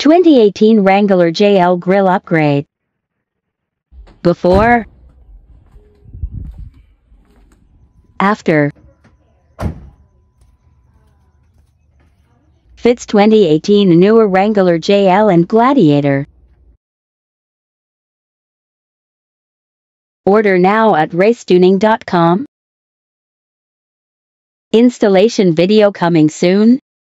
2018 Wrangler JL Grille upgrade. Before. After. Fits 2018 newer Wrangler JL and Gladiator. Order now at racetuning.com. Installation video coming soon.